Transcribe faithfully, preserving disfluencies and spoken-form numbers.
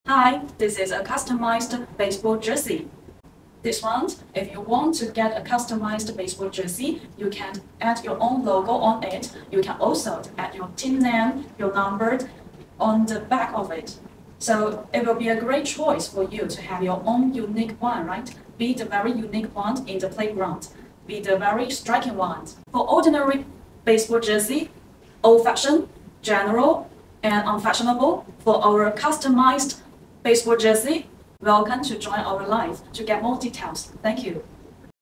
Hi, this is a customized baseball jersey. This one, if you want to get a customized baseball jersey, you can add your own logo on it. You can also add your team name, your number on the back of it. So it will be a great choice for you to have your own unique one, right? Be the very unique one in the playground. Be the very striking one. For ordinary baseball jersey, old-fashioned, general, and unfashionable, for our customized baseball jersey, welcome to join our live to get more details. Thank you.